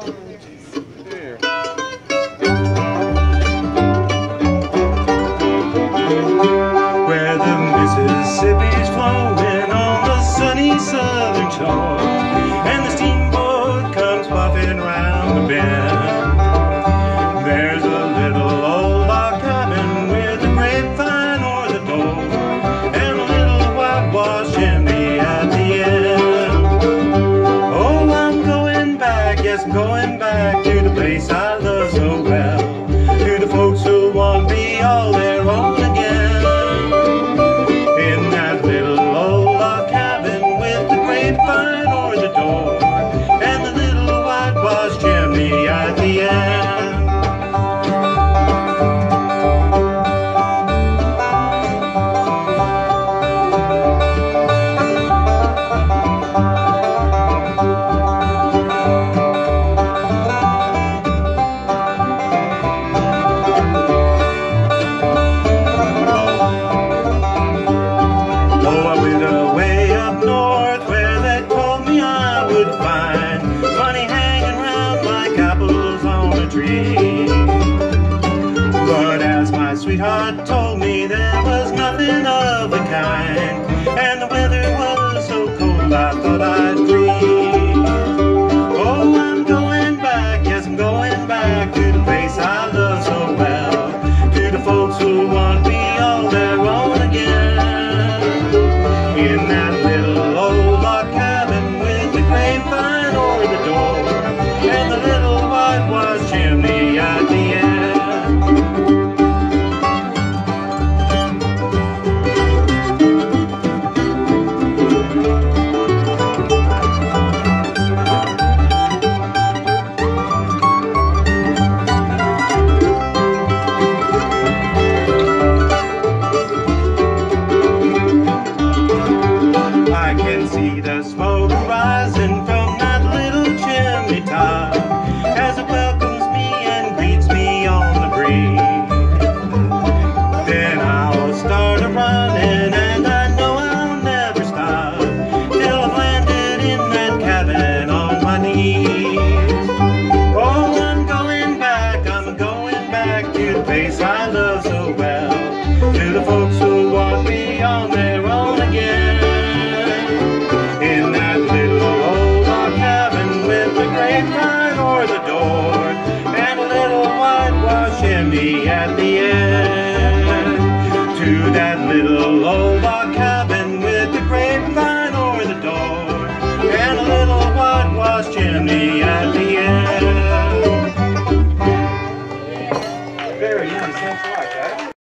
Here. Where the Mississippi's flowing on the sunny southern shore, and the steamboat comes puffing round the bend. There's a little old log cabin with a grapevine o'er the door, and a little whitewashed chimney at the end. Oh, I'm going back, yes, I'm going back to the place I love so well, to the folks who want me all their own again. In that little old log cabin with the grapevine o'er the door, and the little whitewashed chimney at the end. Money hanging round like apples on a tree. But as my sweetheart told me, there was nothing of the kind, and the weather was so cold I thought I'd freeze. Oh, I'm going back, yes, I'm going back to the place I love so well, to the folks who want me all their own again. In that little old log cabin with the grapevine o'er the door, and the little whitewashed chimney at the end. I can see the smoke rising from that little chimney top as it welcomes me and greets me on the breeze. Then I'll start a-running, and I know I'll never stop till I've landed in that cabin on my knees. Oh, I'm going back to the place I love so well, to the folks who want me on their own again. In that little old log cabin with the grapevine o'er the door, and a little whitewashed chimney at the end. To that little old log cabin with the grapevine o'er the door, and a little whitewashed chimney at the end. Very nice, thanks a lot, guys.